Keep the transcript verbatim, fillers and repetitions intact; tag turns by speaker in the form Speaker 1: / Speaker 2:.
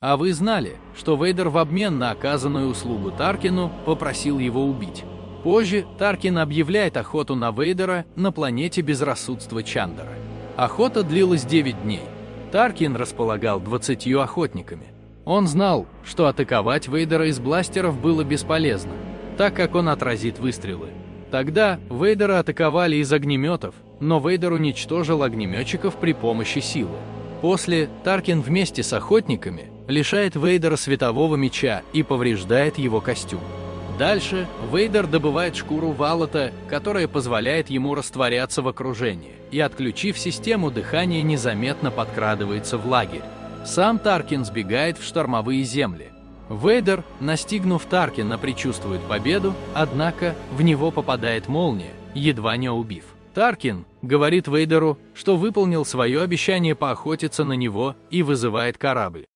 Speaker 1: А вы знали, что Вейдер в обмен на оказанную услугу Таркину попросил его убить? Позже Таркин объявляет охоту на Вейдера на планете безрассудства Чандара. Охота длилась девять дней. Таркин располагал двадцатью охотниками. Он знал, что атаковать Вейдера из бластеров было бесполезно, так как он отразит выстрелы. Тогда Вейдера атаковали из огнеметов, но Вейдер уничтожил огнеметчиков при помощи силы. После Таркин вместе с охотниками лишает Вейдера светового меча и повреждает его костюм. Дальше Вейдер добывает шкуру Валлота, которая позволяет ему растворяться в окружении, и, отключив систему дыхания, незаметно подкрадывается в лагерь. Сам Таркин сбегает в штормовые земли. Вейдер, настигнув Таркина, предчувствует победу, однако в него попадает молния, едва не убив. Таркин говорит Вейдеру, что выполнил свое обещание поохотиться на него, и вызывает корабль.